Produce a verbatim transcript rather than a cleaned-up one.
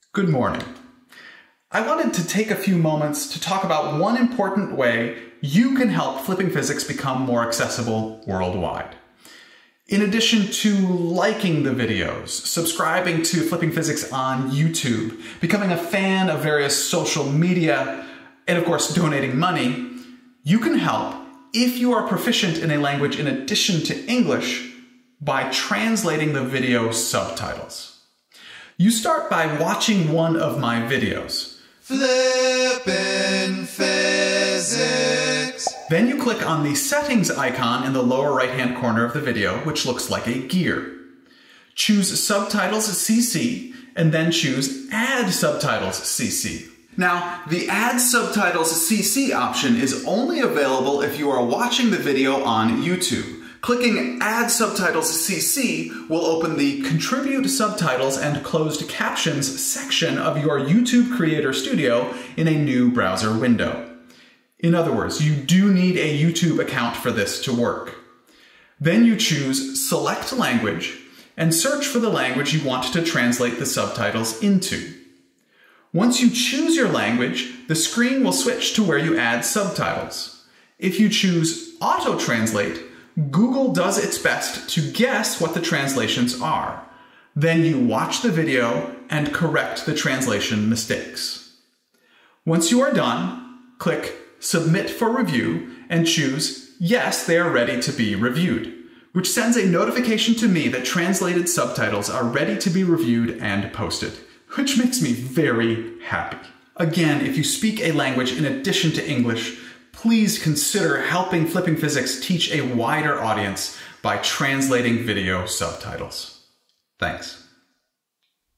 Good morning. I wanted to take a few moments to talk about one important way you can help flipping physics become more accessible worldwide. In addition to liking the videos, subscribing to Flipping Physics on YouTube, becoming a fan of various social media, and of course donating money, you can help if you are proficient in a language in addition to English by translating the video subtitles. You start by watching one of my videos. Flippin' Physics. Then you click on the settings icon in the lower right-hand corner of the video, which looks like a gear. Choose Subtitles C C, and then choose Add Subtitles C C. Now, the Add Subtitles C C option is only available if you are watching the video on YouTube. Clicking Add Subtitles C C will open the Contribute Subtitles and Closed Captions section of your YouTube Creator Studio in a new browser window. In other words, you do need a YouTube account for this to work. Then you choose Select Language and search for the language you want to translate the subtitles into. Once you choose your language, the screen will switch to where you add subtitles. If you choose Auto Translate, Google does its best to guess what the translations are. Then you watch the video and correct the translation mistakes. Once you are done, click Submit for Review and choose Yes, they are ready to be reviewed, which sends a notification to me that translated subtitles are ready to be reviewed and posted, which makes me very happy. Again, if you speak a language in addition to English, please consider helping Flipping Physics teach a wider audience by translating video subtitles. Thanks.